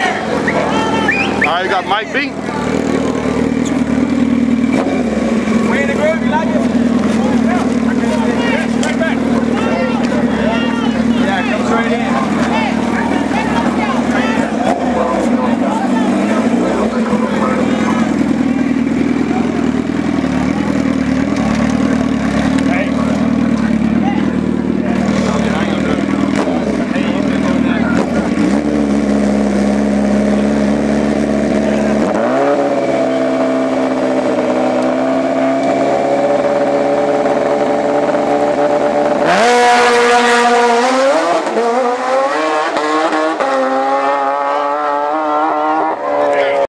All right, we got Mike B. Way in the groove, you like it? Right back. Yeah, it comes right in.